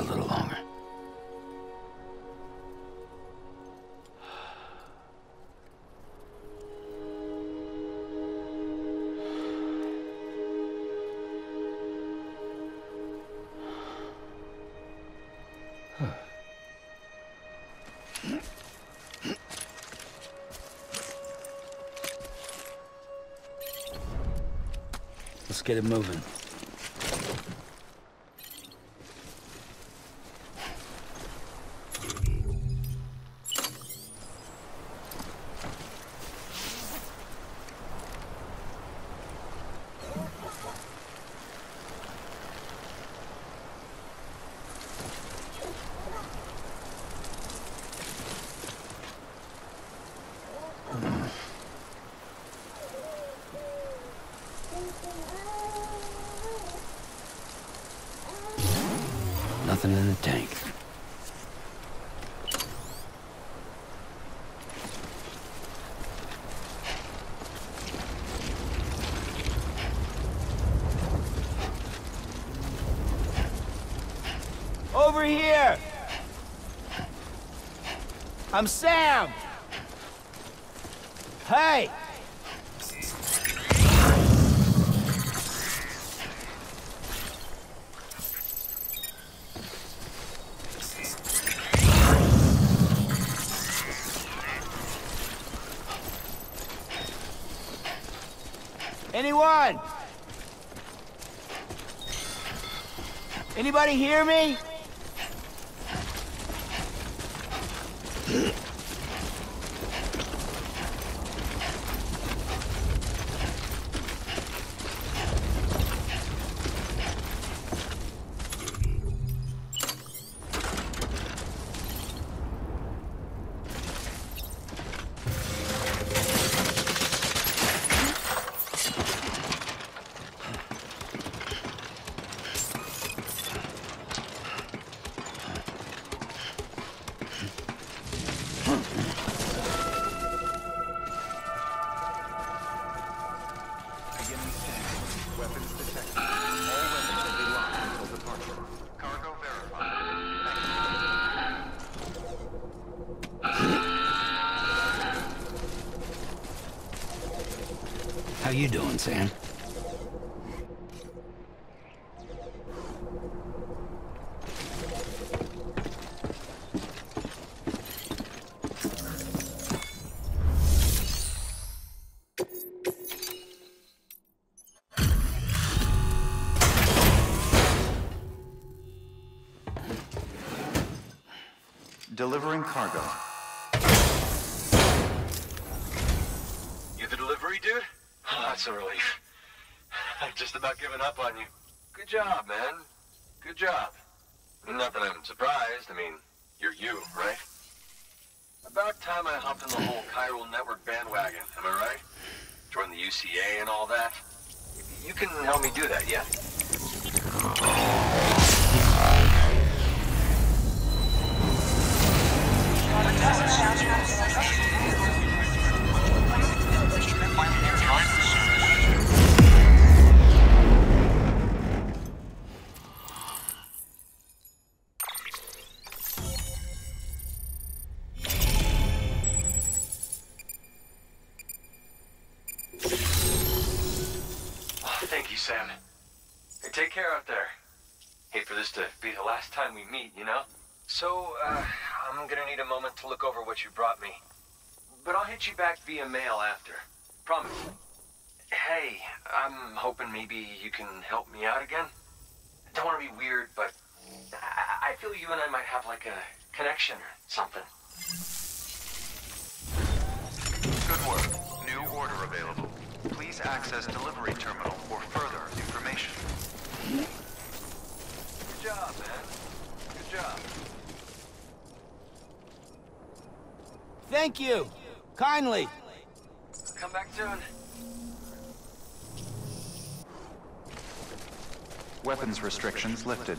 a little longer. Let's get it moving. Nothing in the tank. Over here! I'm Sam! Hey! Anyone? Anybody hear me? How you doing, Sam? Delivering cargo. You the delivery dude? Oh, that's a relief. I've just about given up on you. Good job, man. Good job. Not that I'm surprised. I mean, you're you, right? About time I hopped in the whole chiral network bandwagon, am I right? Joined the UCA and all that. You can help me do that, yeah? Thank you, Sam. Hey, take care out there. Hate for this to be the last time we meet, you know? So, I'm gonna need a moment to look over what you brought me. But I'll hit you back via mail after. Promise. Hey, I'm hoping maybe you can help me out again. Don't want to be weird, but I feel you and I might have like a connection or something. Good work. New order available. Please access delivery terminal for further information. Good job, man. Good job. Thank you. Kindly. Come back soon. Weapons restrictions lifted.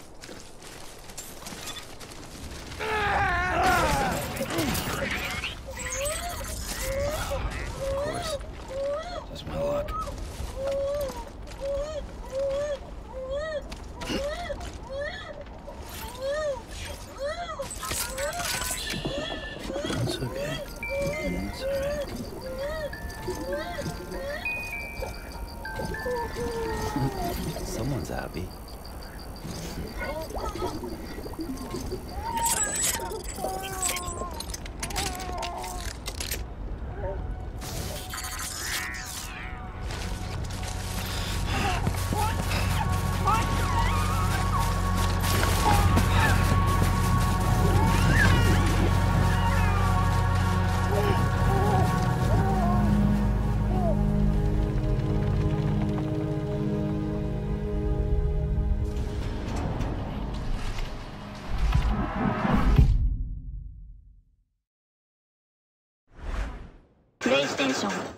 Of course. Just my luck. イステーション